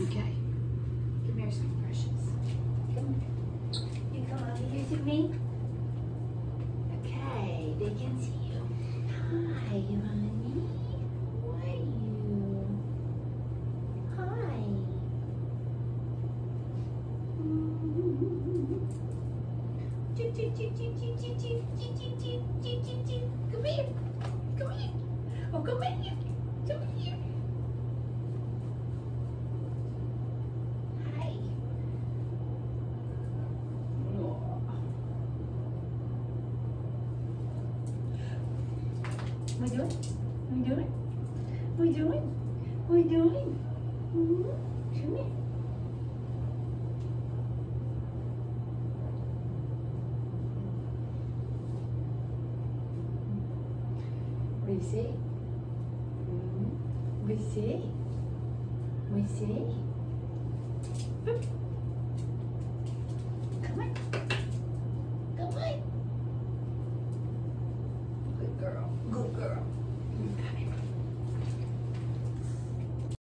Okay. Come here, sweet precious. Come. You come over here to me. Okay, they can see you. Hi, honey. How are you? Hi. Come here. Come here. Oh, come here. Come here. Hi. What are we doing? What are we doing? What are we doing? What are we doing? Come here. What do you say? What do you say? What do you say? Come on. Come on. Good girl. Good girl.